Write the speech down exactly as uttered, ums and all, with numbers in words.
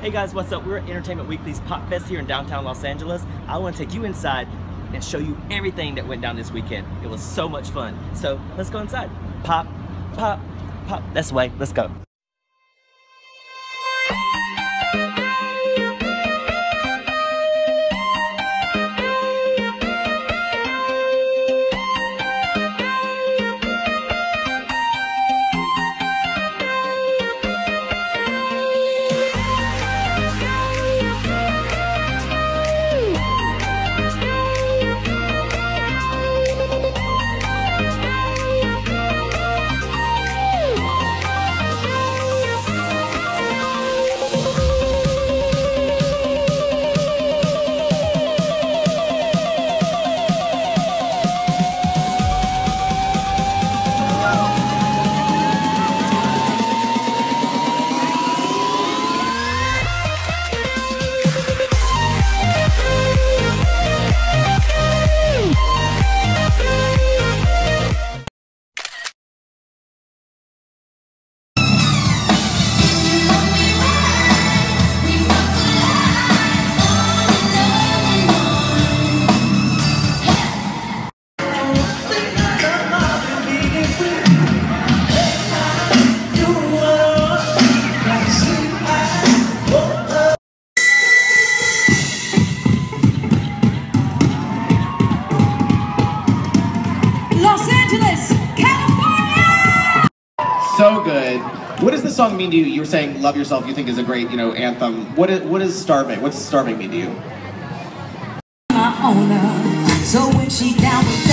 Hey guys, what's up? We're at Entertainment Weekly's Pop Fest here in downtown Los Angeles. I want to take you inside and show you everything that went down this weekend. It was so much fun. So let's go inside. Pop, pop, pop. That's the way. Let's go. So good. What does the song mean to you? You were saying "Love Yourself" you think is a great, you know, anthem. What is, what is Starving? What's Starving mean to you? My owner. So when she down with